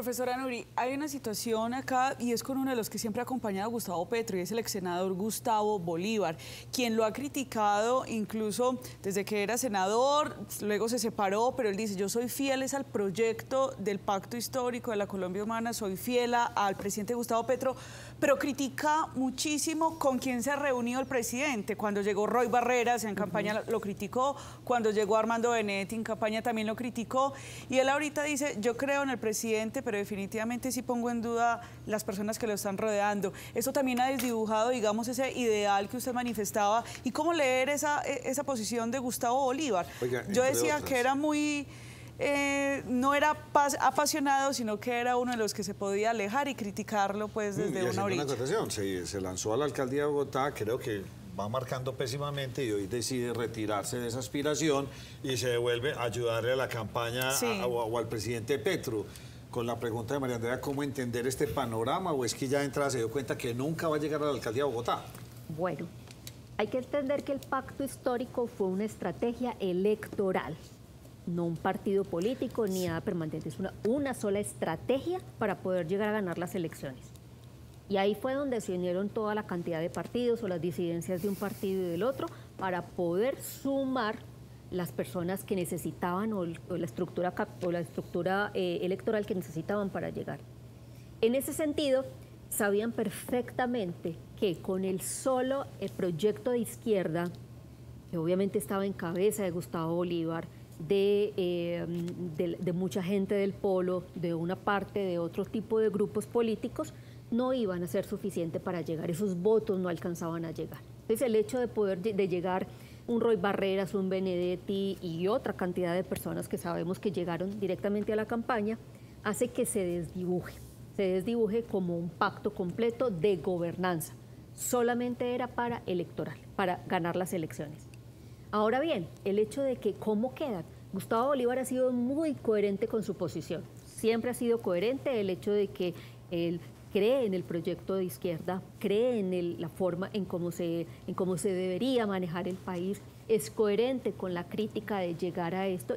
Profesora Nuri, hay una situación acá y es con uno de los que siempre ha acompañado a Gustavo Petro y es el ex senador Gustavo Bolívar, quien lo ha criticado incluso desde que era senador, luego se separó, pero él dice, yo soy fiel al proyecto del Pacto Histórico de la Colombia Humana, soy fiel al presidente Gustavo Petro, pero critica muchísimo con quién se ha reunido el presidente. Cuando llegó Roy Barreras en campaña lo criticó, cuando llegó Armando Benedetti en campaña también lo criticó, y él ahorita dice, yo creo en el presidente, pero definitivamente sí pongo en duda las personas que lo están rodeando. Eso también ha desdibujado, digamos, ese ideal que usted manifestaba. ¿Y cómo leer esa posición de Gustavo Bolívar? Oiga, yo decía que era muy... no era apasionado, sino que era uno de los que se podía alejar y criticarlo pues desde una orilla. Se lanzó a la alcaldía de Bogotá, creo que va marcando pésimamente y hoy decide retirarse de esa aspiración y se devuelve a ayudarle a la campaña o al presidente Petro. Con la pregunta de María Andrea, ¿cómo entender este panorama? ¿O es que ya de entrada se dio cuenta que nunca va a llegar a la alcaldía de Bogotá? Bueno, hay que entender que el pacto histórico fue una estrategia electoral, no un partido político ni nada permanente, es una sola estrategia para poder llegar a ganar las elecciones. Y ahí fue donde se unieron toda la cantidad de partidos o las disidencias de un partido y del otro para poder sumar las personas que necesitaban o la estructura electoral que necesitaban para llegar. En ese sentido, sabían perfectamente que con el proyecto de izquierda, que obviamente estaba en cabeza de Gustavo Bolívar, de mucha gente del polo, de una parte de otro tipo de grupos políticos, no iban a ser suficiente para llegar, esos votos no alcanzaban a llegar. Entonces el hecho de llegar un Roy Barreras, un Benedetti y otra cantidad de personas que sabemos que llegaron directamente a la campaña, hace que se desdibuje como un pacto completo de gobernanza. Solamente era para electoral, para ganar las elecciones. Ahora bien, el hecho de que cómo quedan. Gustavo Bolívar ha sido muy coherente con su posición. Siempre ha sido coherente el hecho de que él cree en el proyecto de izquierda, cree en la forma en cómo se debería manejar el país, es coherente con la crítica de llegar a esto